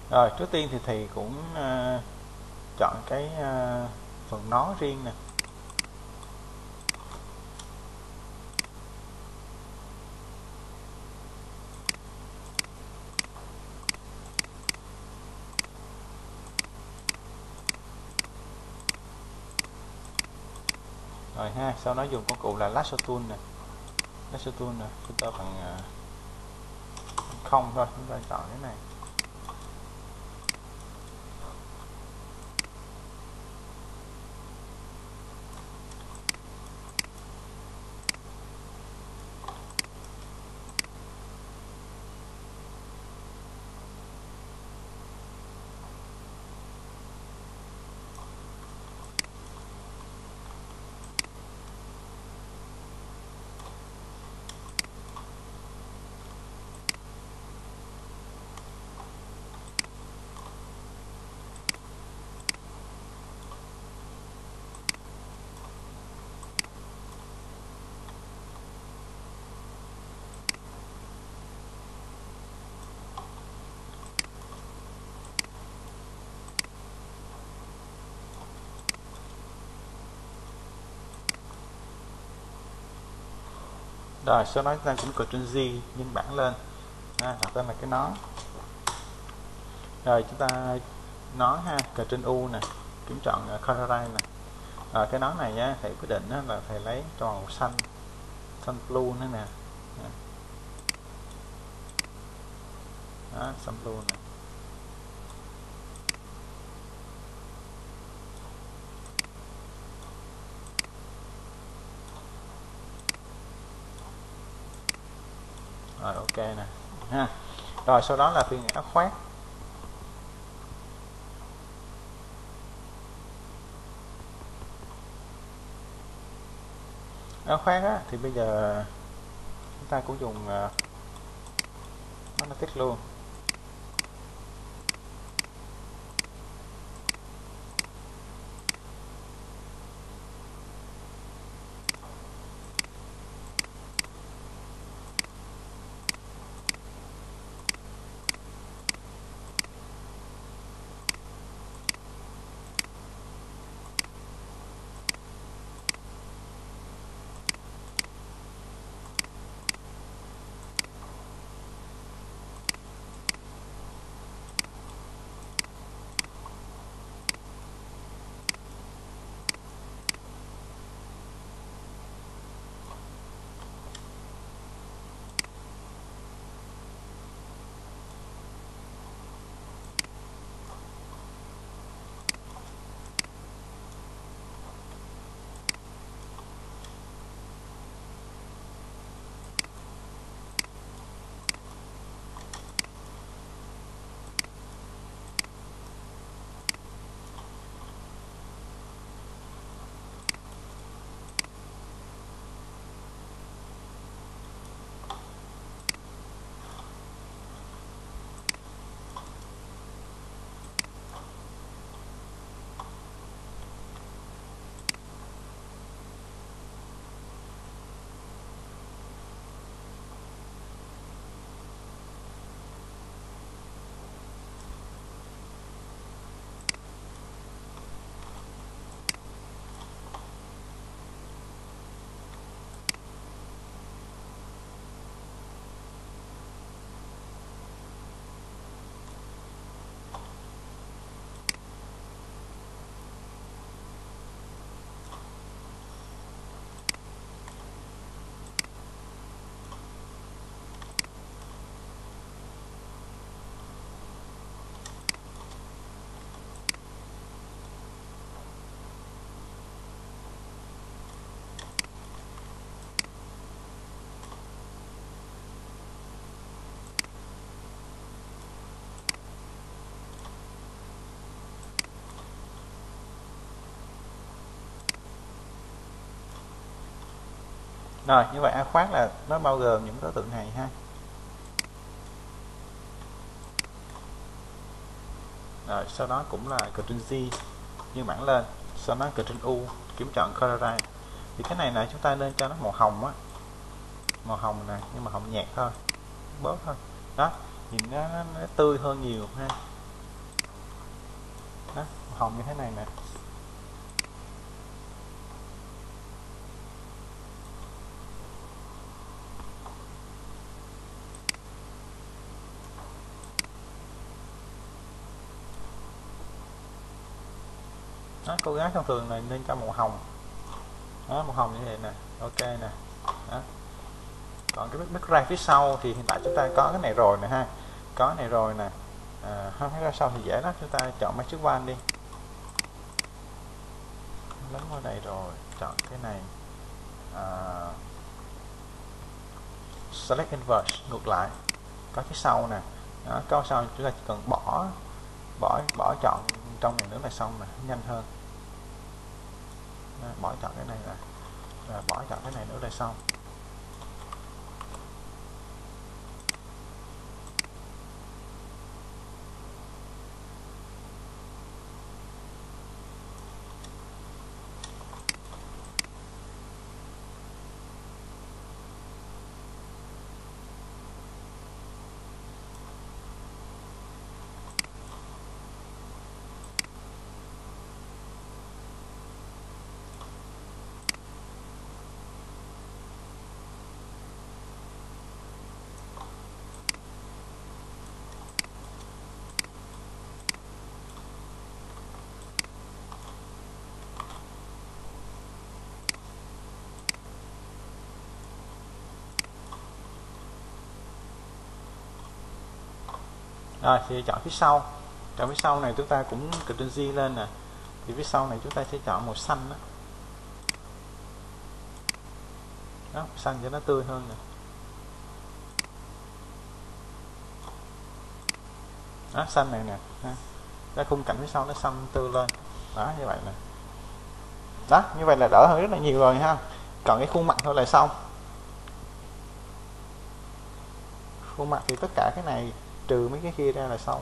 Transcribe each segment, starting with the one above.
Rồi trước tiên thì thầy cũng chọn cái phần nó riêng nè. Rồi ha, sau đó dùng công cụ là lasso tool nè. Lasso tool nè, chúng ta bằng không thôi, chúng ta chọn cái này. Rồi sau đó chúng ta cũng Ctrl G nhân bản lên, đặt tên là cái nó. Rồi chúng ta nó ha, Ctrl U nè, kiểm chọn colorize nè. Rồi cái nó này nhá, thầy quyết định là thầy lấy tròn màu xanh, xanh blue nữa nè. Đó, xanh blue nè. Rồi ok nè ha. Rồi sau đó là phiên áo khoác. Áo khoác á, thì bây giờ chúng ta cũng dùng Magnetic luôn. Rồi như vậy áo khoác là nó bao gồm những đối tượng này ha. Rồi sau đó cũng là Ctrl G nhân bản lên, sau đó Ctrl U kiểm chọn colorize. Thì cái này là chúng ta nên cho nó màu hồng á, màu hồng này nhưng mà hồng nhạt thôi, bớt thôi. Đó, nhìn nó tươi hơn nhiều ha. đó, màu hồng như thế này nè. Đó, cô gái thông thường này nên cho màu hồng. Đó, màu hồng như vậy nè, ok nè. Đó. Còn cái background phía sau thì hiện tại chúng ta có cái này rồi nè ha, có cái này rồi nè. Không thấy ra sau thì dễ lắm, chúng ta chọn Magic Wand đi, lấn vào đây rồi chọn cái này, select inverse ngược lại, có phía sau nè. Đó, có sau chúng ta chỉ cần bỏ chọn trong này nữa là xong nè, nhanh hơn. Đó, bỏ chọn cái này nè, rồi bỏ chọn cái này nữa là xong. Rồi thì chọn phía sau. Chọn phía sau này chúng ta cũng Ctrl G lên nè. Thì phía sau này chúng ta sẽ chọn màu xanh đó. Đó, xanh cho nó tươi hơn nè. Đó, xanh này nè. Cái khung cảnh phía sau nó xanh tươi lên. Đó, như vậy nè. Đó, như vậy là đỡ hơn rất là nhiều rồi ha. Còn cái khuôn mặt thôi là xong. Khuôn mặt thì tất cả cái này trừ mấy cái kia ra là xong.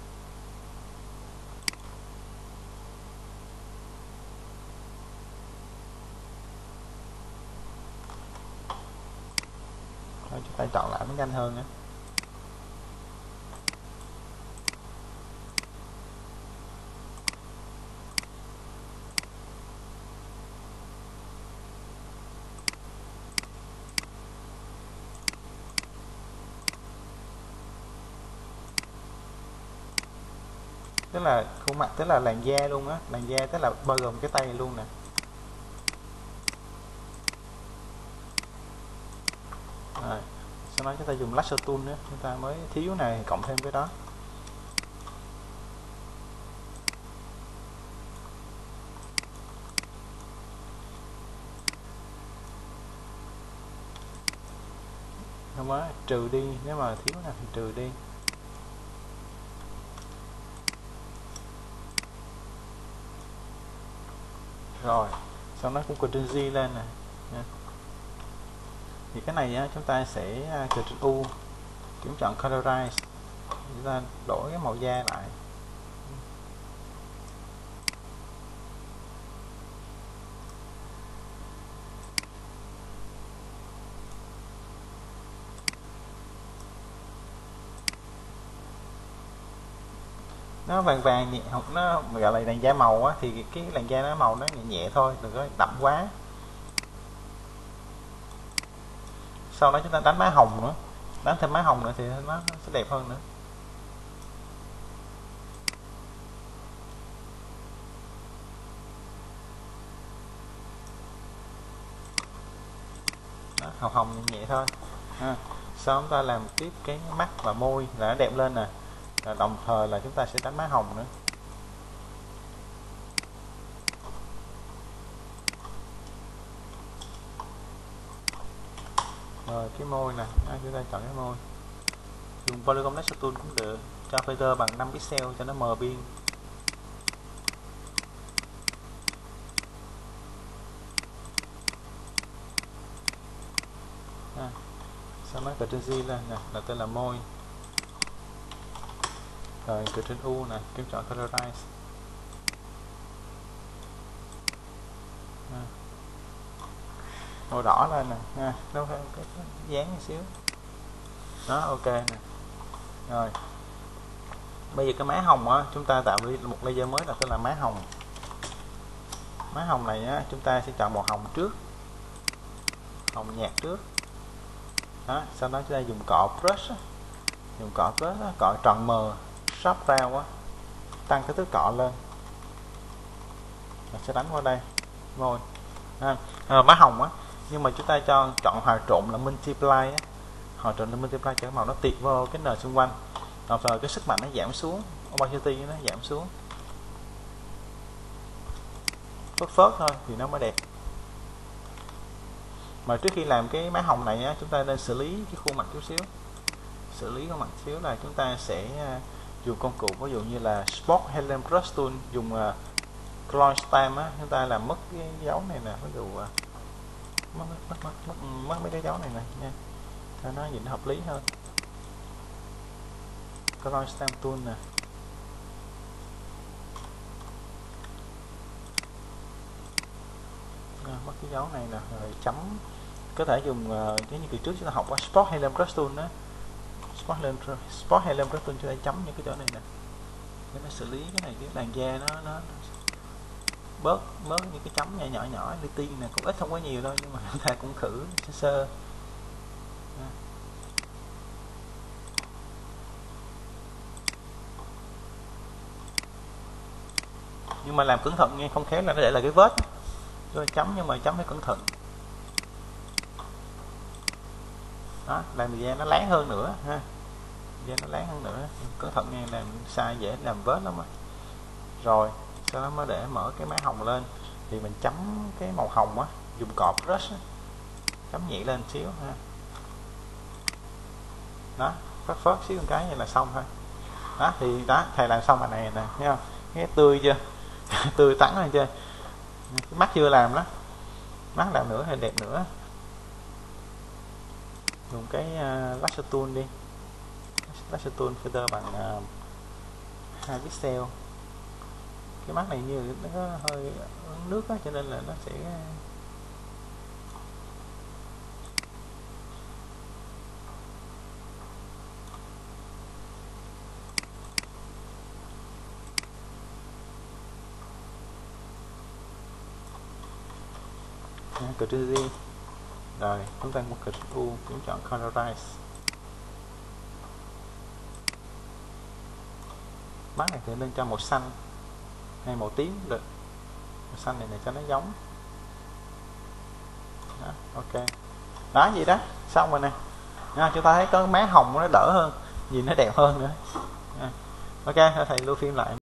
Rồi, chúng ta chọn lại mới nhanh hơn nữa. Tức là khuôn mặt, tức là làn da luôn á, làn da tức là bao gồm cái tay luôn nè. Rồi, sau đó chúng ta dùng lasso tool nữa, chúng ta mới thiếu này cộng thêm cái đó. Không á, trừ đi, nếu mà thiếu nào thì trừ đi. Rồi, sau đó cũng Ctrl G lên nè. Thì cái này á, chúng ta sẽ Ctrl U, chúng chọn Colorize, chúng ta đổi cái màu da lại. Nó vàng vàng nhẹ, nó gọi là làn da màu á, thì cái làn da nó màu nó nhẹ nhẹ thôi, đừng có đậm quá. Sau đó chúng ta đánh má hồng nữa, đánh thêm má hồng nữa thì nó sẽ đẹp hơn nữa. Đó, hồng hồng nhẹ thôi. Sau chúng ta làm tiếp cái mắt và môi là nó đẹp lên nè. Đồng thời là chúng ta sẽ đánh má hồng nữa. Rồi cái môi nè, chúng ta chọn cái môi, dùng Polygon Lasso Tool cũng được, cho filter bằng 5 pixel cho nó mờ biên. Sau đó Ctrl G lên nè, là tên là môi. Rồi Ctrl U nè, kiếm chọn Colorize. Màu đỏ lên nè, nó phải cái dán một xíu. Đó, ok nè. Rồi Bây giờ cái má hồng á, chúng ta tạo một layer mới là tên là má hồng. Má hồng này á, chúng ta sẽ chọn màu hồng trước, hồng nhạt trước. Đó, sau đó chúng ta dùng cọ brush, cọ tròn mờ, sharp round á, tăng cái thước cọ lên. Mình sẽ đánh qua đây, rồi. Má hồng á, nhưng mà chúng ta chọn hòa trộn là multiply á, hòa trộn là multiply cho màu nó tiệt vô cái nền xung quanh. Rồi cái sức mạnh nó giảm xuống, opacity nó giảm xuống, phớt thôi thì nó mới đẹp. Mà trước khi làm cái má hồng này á, chúng ta nên xử lý cái khuôn mặt chút xíu. Xử lý khuôn mặt xíu là chúng ta sẽ dùng công cụ ví dụ như là Spot Helium Brush Tool, dùng Clone Stamp á, chúng ta làm mất cái dấu này nè, ví dụ mất mấy cái dấu này nè nha, cho nó nhìn hợp lý hơn. Clone Stamp Tool nè, mất cái dấu này nè, rồi chấm. Có thể dùng cái như kỳ trước chúng ta học qua Spot Helium Brush Tool đó, Spot Helium Brush Tool chúng ta chấm những cái chỗ này nè, để nó xử lý cái này, cái làn da nó bớt những cái chấm nhỏ li ti nè, cũng ít không có nhiều đâu, nhưng mà chúng ta cũng thử sơ. Nhưng mà làm cẩn thận nghe, không khéo là nó để là cái vết rồi chấm, nhưng mà chấm phải cẩn thận. Đó, làm da nó láng hơn nữa ha, da nó láng hơn nữa, cẩn thận nghe, làm sai dễ làm vết lắm. Rồi sau đó mới để mở cái má hồng lên thì mình chấm cái màu hồng á, dùng cọ brush á, chấm nhẹ lên xíu ha. Đó, phớt xíu một cái vậy là xong thôi. Đó thì đó, thầy làm xong bài này nè, thấy không? Thấy tươi chưa? Tươi tắn lên chưa? Mắt chưa làm đó, mắt làm nữa hay đẹp nữa. Dùng cái lasso tool đi, lasso tool filter bằng 2 pixel. Cái mắt này như nó có hơi nước á, cho nên là nó sẽ Ctrl Z. Rồi chúng ta Ctrl U cũng chọn colorize. Mắt này thì nên cho màu xanh hay màu tím được, màu xanh này cho nó giống. Đó, ok. Đó gì đó, xong rồi nè. Chúng ta thấy có má hồng nó đỡ hơn, nhìn nó đẹp hơn nữa. Ok, thầy lưu phim lại.